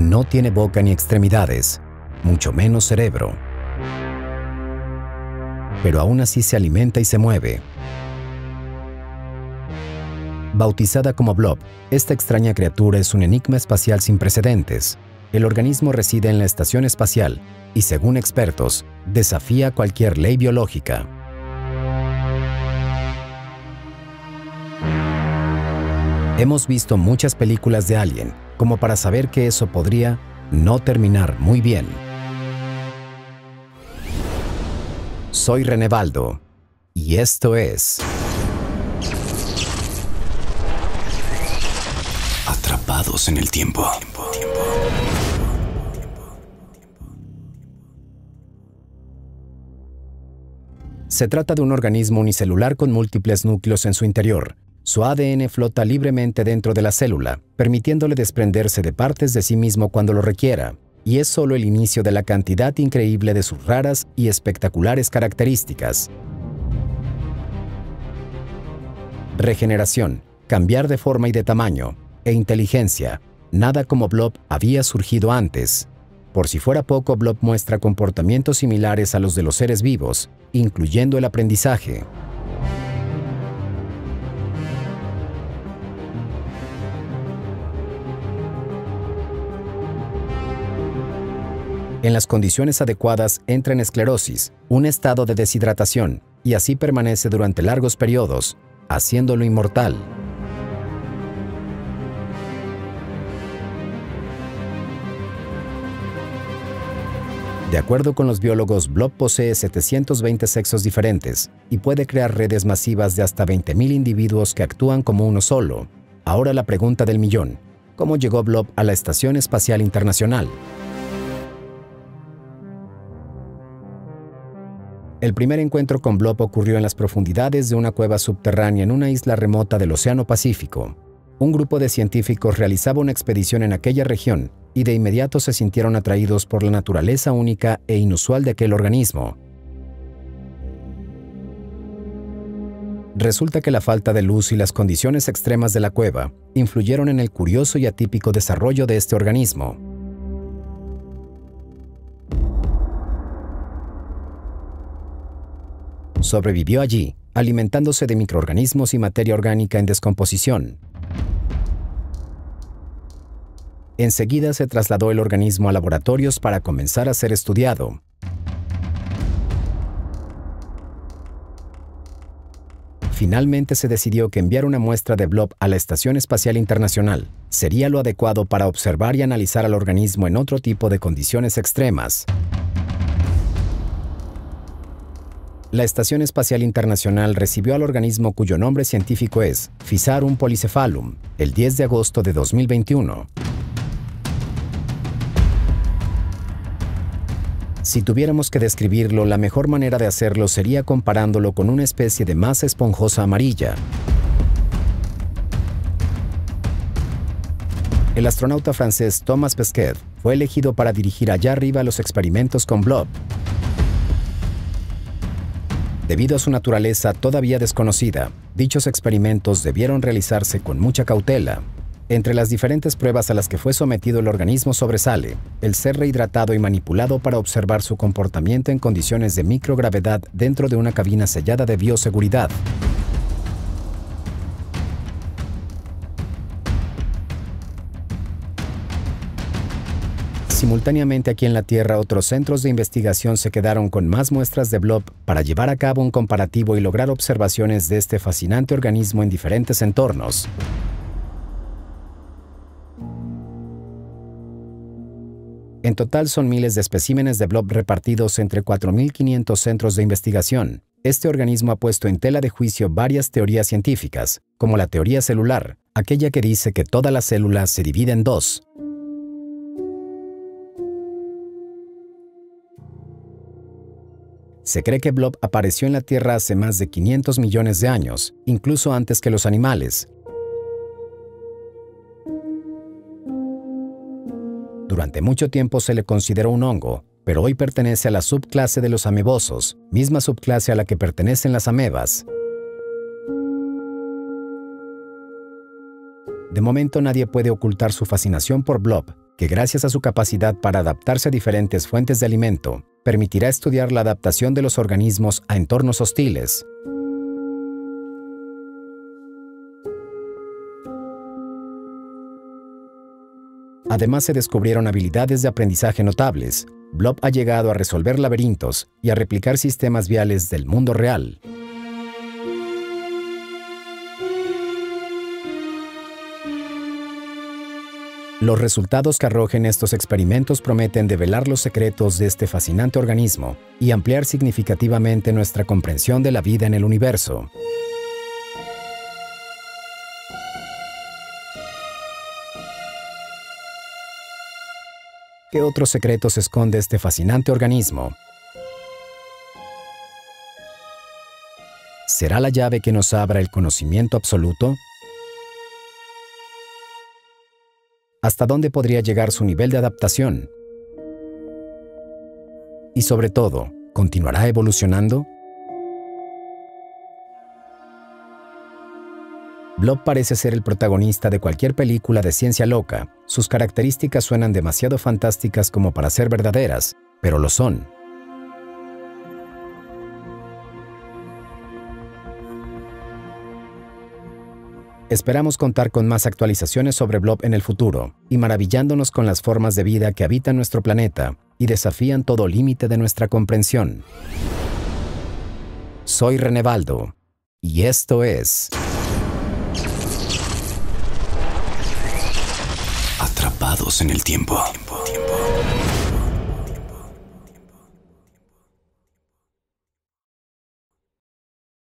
No tiene boca ni extremidades, mucho menos cerebro. Pero aún así se alimenta y se mueve. Bautizada como Blob, esta extraña criatura es un enigma espacial sin precedentes. El organismo reside en la estación espacial y, según expertos, desafía cualquier ley biológica. Hemos visto muchas películas de Alien, como para saber que eso podría no terminar muy bien. Soy René Baldo, y esto es Atrapados en el Tiempo. Se trata de un organismo unicelular con múltiples núcleos en su interior. Su ADN flota libremente dentro de la célula, permitiéndole desprenderse de partes de sí mismo cuando lo requiera, y es solo el inicio de la cantidad increíble de sus raras y espectaculares características. Regeneración, cambiar de forma y de tamaño, e inteligencia. Nada como Blob había surgido antes. Por si fuera poco, Blob muestra comportamientos similares a los de los seres vivos, incluyendo el aprendizaje. En las condiciones adecuadas entra en esclerosis, un estado de deshidratación, y así permanece durante largos periodos, haciéndolo inmortal. De acuerdo con los biólogos, Blob posee 720 sexos diferentes y puede crear redes masivas de hasta 20.000 individuos que actúan como uno solo. Ahora la pregunta del millón: ¿cómo llegó Blob a la Estación Espacial Internacional? El primer encuentro con Blob ocurrió en las profundidades de una cueva subterránea en una isla remota del Océano Pacífico. Un grupo de científicos realizaba una expedición en aquella región y de inmediato se sintieron atraídos por la naturaleza única e inusual de aquel organismo. Resulta que la falta de luz y las condiciones extremas de la cueva influyeron en el curioso y atípico desarrollo de este organismo. Sobrevivió allí, alimentándose de microorganismos y materia orgánica en descomposición. Enseguida se trasladó el organismo a laboratorios para comenzar a ser estudiado. Finalmente se decidió que enviar una muestra de Blob a la Estación Espacial Internacional sería lo adecuado para observar y analizar al organismo en otro tipo de condiciones extremas. La Estación Espacial Internacional recibió al organismo cuyo nombre científico es Physarum polycephalum el 10 de agosto de 2021. Si tuviéramos que describirlo, la mejor manera de hacerlo sería comparándolo con una especie de masa esponjosa amarilla. El astronauta francés Thomas Pesquet fue elegido para dirigir allá arriba los experimentos con Blob. Debido a su naturaleza todavía desconocida, dichos experimentos debieron realizarse con mucha cautela. Entre las diferentes pruebas a las que fue sometido el organismo sobresale el ser rehidratado y manipulado para observar su comportamiento en condiciones de microgravedad dentro de una cabina sellada de bioseguridad. Simultáneamente aquí en la Tierra, otros centros de investigación se quedaron con más muestras de Blob para llevar a cabo un comparativo y lograr observaciones de este fascinante organismo en diferentes entornos. En total son miles de especímenes de Blob repartidos entre 4.500 centros de investigación. Este organismo ha puesto en tela de juicio varias teorías científicas, como la teoría celular, aquella que dice que toda la célula se divide en dos. Se cree que Blob apareció en la Tierra hace más de 500 millones de años, incluso antes que los animales. Durante mucho tiempo se le consideró un hongo, pero hoy pertenece a la subclase de los amebosos, misma subclase a la que pertenecen las amebas. De momento nadie puede ocultar su fascinación por Blob, que gracias a su capacidad para adaptarse a diferentes fuentes de alimento, permitirá estudiar la adaptación de los organismos a entornos hostiles. Además, se descubrieron habilidades de aprendizaje notables. Blob ha llegado a resolver laberintos y a replicar sistemas viales del mundo real. Los resultados que arrojen estos experimentos prometen develar los secretos de este fascinante organismo y ampliar significativamente nuestra comprensión de la vida en el universo. ¿Qué otros secretos esconde este fascinante organismo? ¿Será la llave que nos abra el conocimiento absoluto? ¿Hasta dónde podría llegar su nivel de adaptación? Y sobre todo, ¿continuará evolucionando? Blob parece ser el protagonista de cualquier película de ciencia loca. Sus características suenan demasiado fantásticas como para ser verdaderas, pero lo son. Esperamos contar con más actualizaciones sobre Blob en el futuro, y maravillándonos con las formas de vida que habitan nuestro planeta y desafían todo límite de nuestra comprensión. Soy René Baldo, y esto es... Atrapados en el tiempo.